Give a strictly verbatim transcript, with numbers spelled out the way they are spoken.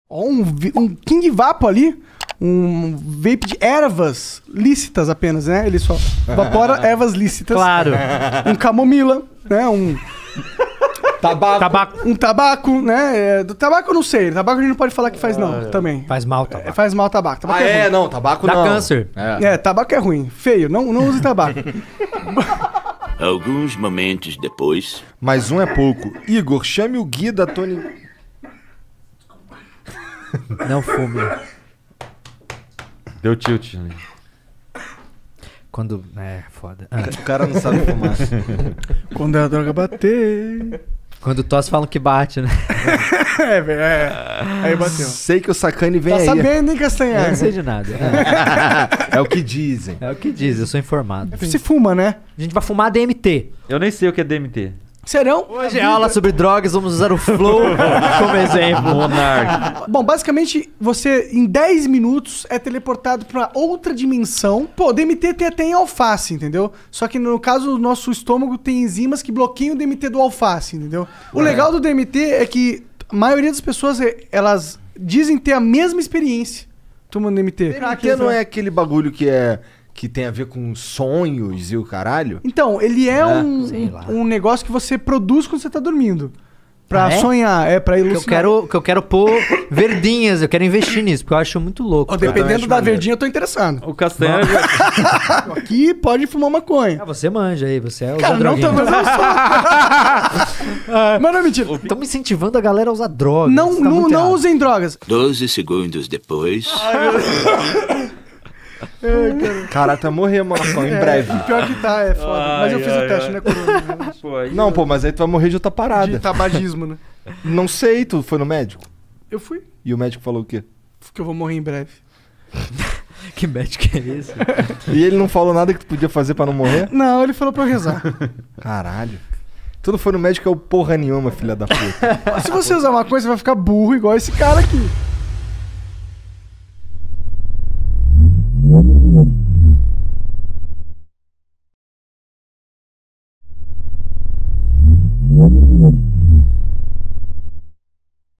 Ó, um, vi- um King Vapo ali, um vape de ervas lícitas apenas, né? Ele só evapora ervas lícitas. Claro. Um camomila, né? Um, Tabaco. Tabaco. um tabaco, né? É, do tabaco eu não sei. Tabaco a gente não pode falar que faz, não, também. Faz mal, É, tabaco. faz mal tabaco. tabaco Ah, é é? ruim. Não, tabaco Dá não. câncer. É. É, tabaco é ruim. Feio. Não, não use tabaco. Alguns momentos depois. Mais um é pouco. Igor, chame o Gui da Tony... Não fume. Deu tilt. Né? Quando... É, foda. Ah. O cara não sabe fumar. Quando a droga bater... Quando tosse falam que bate, né? É, velho. É. Aí bateu. Sei que o Sacani vem Tá aí. sabendo, hein, Eu Castanhar? não sei de nada. É o que dizem. É, é o que diz, eu sou informado. Se fuma, né? A gente vai fumar D M T. Eu nem sei o que é D M T. Serão? Hoje é aula sobre drogas, vamos usar o Flow como exemplo. Monark. Bom, basicamente, você em dez minutos é teleportado pra outra dimensão. Pô, D M T tem até em alface, entendeu? Só que no caso, o nosso estômago tem enzimas que bloqueiam o D M T do alface, entendeu? O legal do D M T é que a maioria das pessoas, é- elas dizem ter a mesma experiência tomando D M T. D M T não é aquele bagulho que é... que tem a ver com sonhos e o caralho? Então, ele é, É, um, sei lá. um negócio que você produz quando você tá dormindo. Pra Ah, é? sonhar, é pra Que ilusionar. eu quero, que eu quero pôr verdinhas, eu quero investir nisso, porque eu acho muito louco. Ó, também dependendo acho da maneiro. verdinha, eu tô interessado. O Castanha já... Aqui pode fumar maconha. Ah, você manja aí, você é o Cara, não tô, mas eu sou. Mas não é mentira. Estão me incentivando a galera a usar drogas. Não, isso tá não, muito não errado. usem drogas. doze segundos depois. Caralho, tu vai morrer, Marcão, em breve. É, pior que tá, é foda. Ai, mas eu fiz ai, o teste, ai. né, corona? Pô, aí Não, eu- pô, mas aí tu vai morrer de outra parada. De tabagismo, né? Não sei, tu foi no médico? Eu fui. E o médico falou o quê? Porque eu vou morrer em breve. Que médico é esse? E ele não falou nada que tu podia fazer pra não morrer? Não, ele falou pra eu rezar. Caralho. Tu não foi no médico é o porra nenhuma, filha da puta. Se você usar maconha, você vai ficar burro igual esse cara aqui.